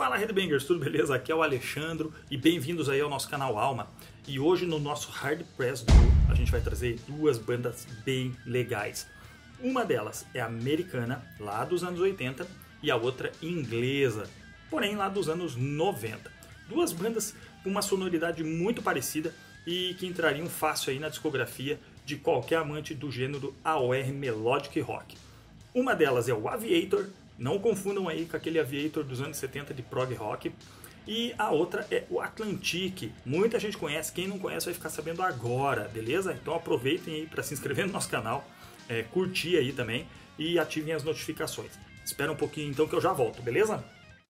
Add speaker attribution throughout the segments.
Speaker 1: Fala Headbangers, tudo beleza? Aqui é o Alexandro e bem-vindos aí ao nosso canal Alma. E hoje no nosso Hard Press Duo a gente vai trazer duas bandas bem legais. Uma delas é americana, lá dos anos 80, e a outra inglesa, porém lá dos anos 90. Duas bandas com uma sonoridade muito parecida e que entrariam fácil aí na discografia de qualquer amante do gênero AOR Melodic Rock. Uma delas é o Aviator, não confundam aí com aquele Aviator dos anos 70 de prog rock. E a outra é o Atlantic. Muita gente conhece, quem não conhece vai ficar sabendo agora, beleza? Então aproveitem aí para se inscrever no nosso canal, curtir aí também e ativem as notificações. Espera um pouquinho então que eu já volto, beleza?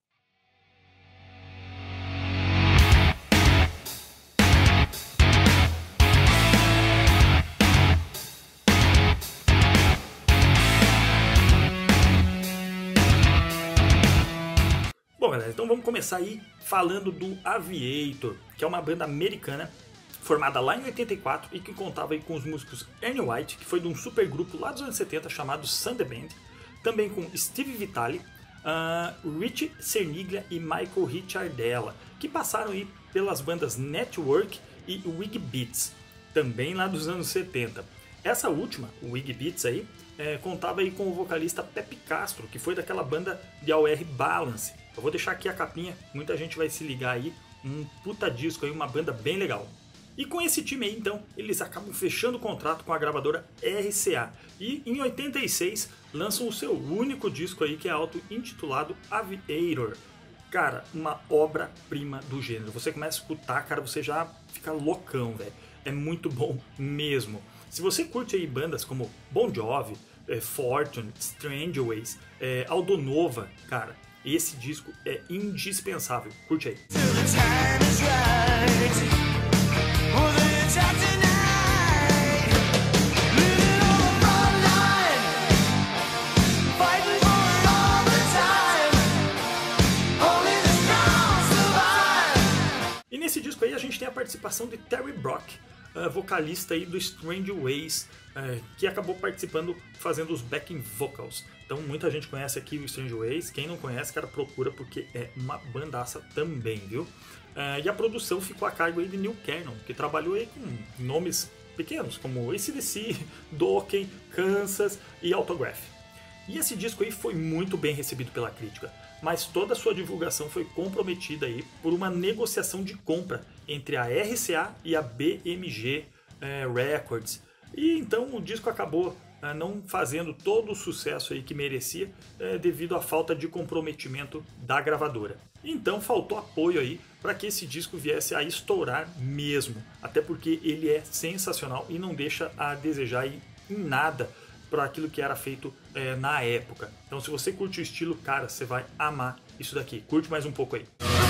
Speaker 1: Bom galera, então vamos começar aí falando do Aviator, que é uma banda americana formada lá em 84 e que contava aí com os músicos Ernie White, que foi de um supergrupo lá dos anos 70 chamado Sunday Band, também com Steve Vitale, Rich Cerniglia e Michael Ricciardella, que passaram aí pelas bandas Network e Wig Beats, também lá dos anos 70. Essa última, o Wig Beats aí, contava aí com o vocalista Pepe Castro, que foi daquela banda de AOR Balance. Eu vou deixar aqui a capinha, muita gente vai se ligar aí, um puta disco aí, uma banda bem legal. E com esse time aí, então, eles acabam fechando o contrato com a gravadora RCA. E em 86 lançam o seu único disco aí, que é auto-intitulado Aviator. Cara, uma obra-prima do gênero. Você começa a escutar, cara, você já fica loucão, velho. É muito bom mesmo. Se você curte aí bandas como Bon Jovi, Fortune, Strangeways, Aldonova, cara, esse disco é indispensável. Curte aí. E nesse disco aí a gente tem a participação de Terry Brock, vocalista aí do Strangeways, que acabou participando fazendo os backing vocals. Então muita gente conhece aqui o Strangeways, quem não conhece, cara, procura porque é uma bandaça também, viu? E a produção ficou a cargo aí de Neil Cannon, que trabalhou aí com nomes pequenos como AC/DC, Dokken, Kansas e Autograph. E esse disco aí foi muito bem recebido pela crítica, mas toda a sua divulgação foi comprometida aí por uma negociação de compra entre a RCA e a BMG Records. E então o disco acabou não fazendo todo o sucesso aí que merecia devido à falta de comprometimento da gravadora. Então faltou apoio aí para que esse disco viesse a estourar mesmo, até porque ele é sensacional e não deixa a desejar em nada para aquilo que era feito na época. Então se você curte o estilo, cara, você vai amar isso daqui. Curte mais um pouco aí.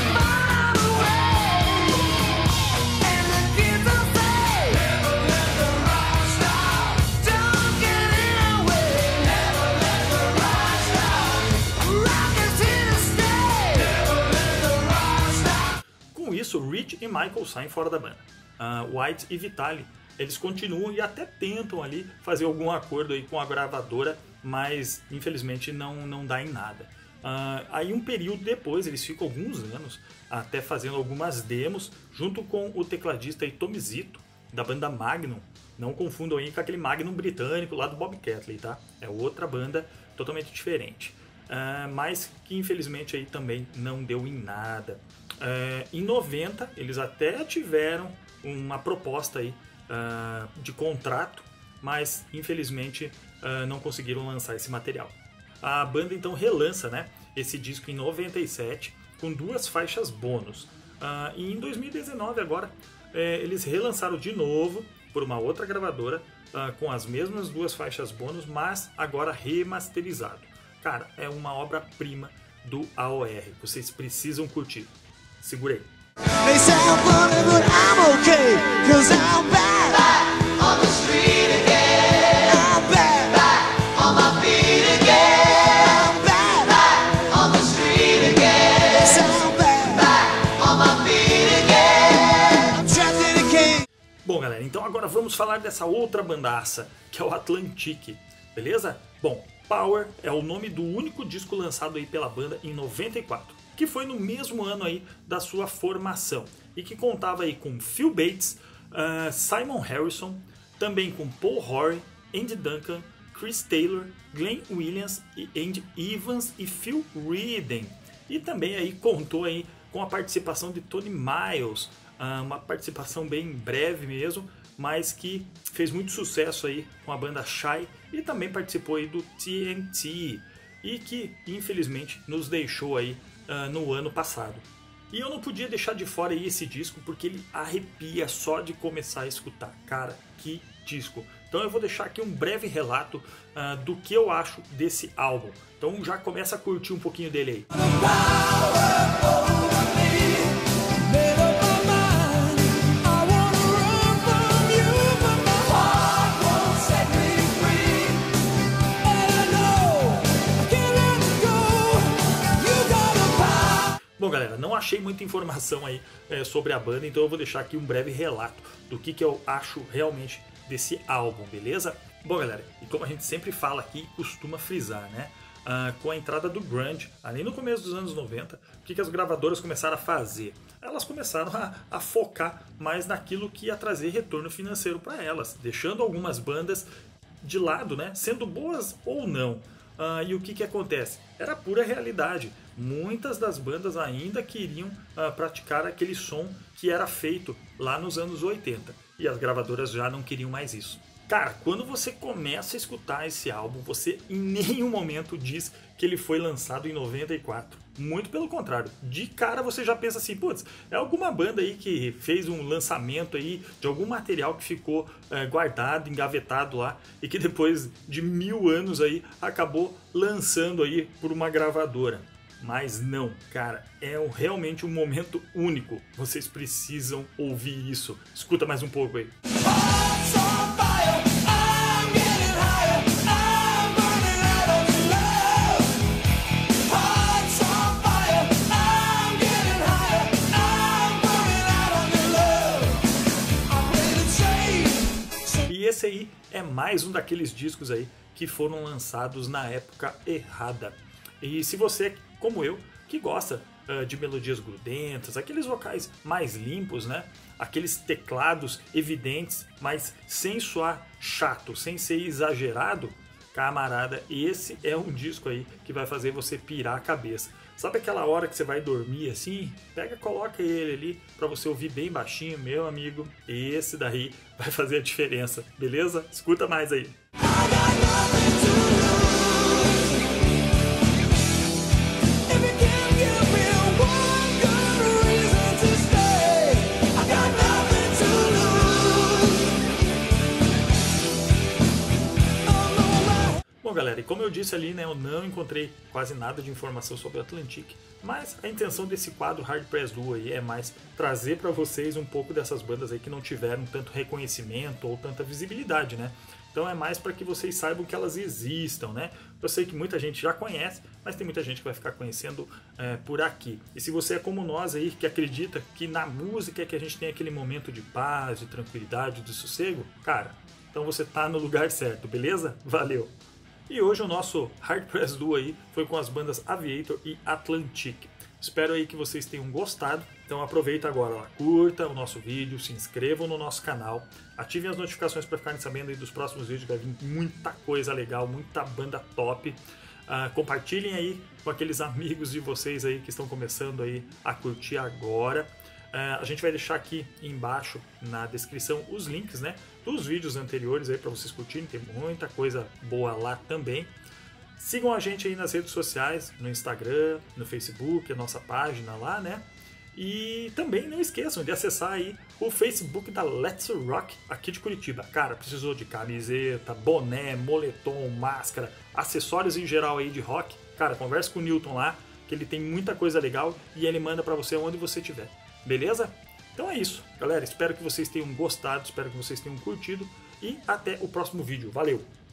Speaker 1: Com isso, Rich e Michael saem fora da banda. White e Vitale, eles continuam e até tentam ali fazer algum acordo aí com a gravadora, mas infelizmente não dá em nada. Aí um período depois, eles ficam alguns anos até fazendo algumas demos junto com o tecladista aí, Tommy Zito, da banda Magnum. Não confundam aí com aquele Magnum britânico lá do Bob Catley, tá? É outra banda totalmente diferente. Mas que infelizmente aí também não deu em nada. Em 90 eles até tiveram uma proposta aí de contrato, mas infelizmente não conseguiram lançar esse material. A banda então relança, né, esse disco em 97 com duas faixas bônus. E em 2019 agora eles relançaram de novo por uma outra gravadora com as mesmas duas faixas bônus, mas agora remasterizado. Cara, é uma obra-prima do AOR, vocês precisam curtir. Segura aí. They say I'm funny, but I'm okay, 'cause I'm back on the street again. I'm back on my feet again. I'm back on the street again. So I'm back on my feet again. I'm trapped in a cage. Bom, galera, então agora vamos falar dessa outra bandaça, que é o Atlantic, beleza? Bom, Power é o nome do único disco lançado aí pela banda em 94. que foi no mesmo ano aí da sua formação e que contava aí com Phil Bates, Simon Harrison, também com Paul Hoare, Andy Duncan, Chris Taylor, Glenn Williams, e Andy Evans e Phil Reading. E também aí contou aí com a participação de Tony Miles, uma participação bem breve mesmo, mas que fez muito sucesso aí com a banda Shy e também participou aí do TNT e que infelizmente nos deixou aí no ano passado. E eu não podia deixar de fora aí esse disco porque ele arrepia só de começar a escutar. Cara, que disco! Então eu vou deixar aqui um breve relato do que eu acho desse álbum. Então já começa a curtir um pouquinho dele aí. Bom, galera, não achei muita informação aí sobre a banda, então eu vou deixar aqui um breve relato do que eu acho realmente desse álbum, beleza? Bom, galera, e como a gente sempre fala aqui, costuma frisar, né? Com a entrada do grunge, ali no começo dos anos 90, o que as gravadoras começaram a fazer? Elas começaram a focar mais naquilo que ia trazer retorno financeiro para elas, deixando algumas bandas de lado, né? Sendo boas ou não. E o que acontece? Era pura realidade. Muitas das bandas ainda queriam praticar aquele som que era feito lá nos anos 80. E as gravadoras já não queriam mais isso. Cara, quando você começa a escutar esse álbum, você em nenhum momento diz que ele foi lançado em 94. Muito pelo contrário. De cara você já pensa assim, putz, é alguma banda aí que fez um lançamento aí de algum material que ficou guardado, engavetado lá e que depois de 1000 anos aí acabou lançando aí por uma gravadora. Mas não, cara, é realmente um momento único. Vocês precisam ouvir isso. Escuta mais um pouco aí. E esse aí é mais um daqueles discos aí que foram lançados na época errada. E se você, como eu, que gosta de melodias grudentas, aqueles vocais mais limpos, né? Aqueles teclados evidentes, mas sem soar chato, sem ser exagerado, camarada, esse é um disco aí que vai fazer você pirar a cabeça. Sabe aquela hora que você vai dormir assim? Pega, coloca ele ali para você ouvir bem baixinho, meu amigo. Esse daí vai fazer a diferença, beleza? Escuta mais aí. Bom, galera, e como eu disse ali, né, eu não encontrei quase nada de informação sobre o Atlantic, mas a intenção desse quadro Hard Press Duo aí é mais trazer para vocês um pouco dessas bandas aí que não tiveram tanto reconhecimento ou tanta visibilidade, né? Então é mais para que vocês saibam que elas existam, né? Eu sei que muita gente já conhece, mas tem muita gente que vai ficar conhecendo por aqui. E se você é como nós aí, que acredita que na música é que a gente tem aquele momento de paz, de tranquilidade, de sossego, cara, então você tá no lugar certo, beleza? Valeu! E hoje o nosso Hard Press Duo aí foi com as bandas Aviator e Atlantic. Espero aí que vocês tenham gostado. Então aproveita agora, ó, curta o nosso vídeo, se inscrevam no nosso canal, ativem as notificações para ficarem sabendo aí dos próximos vídeos, vai vir muita coisa legal, muita banda top. Compartilhem aí com aqueles amigos de vocês aí que estão começando aí a curtir agora. A gente vai deixar aqui embaixo na descrição os links, né, dos vídeos anteriores aí para vocês curtirem, tem muita coisa boa lá também. Sigam a gente aí nas redes sociais, no Instagram, no Facebook, a nossa página lá, né? E também não esqueçam de acessar aí o Facebook da Let's Rock aqui de Curitiba. Cara, precisou de camiseta, boné, moletom, máscara, acessórios em geral aí de rock? Cara, converse com o Newton lá, que ele tem muita coisa legal e ele manda pra você onde você estiver. Beleza? Então é isso, galera. Espero que vocês tenham gostado, espero que vocês tenham curtido e até o próximo vídeo. Valeu!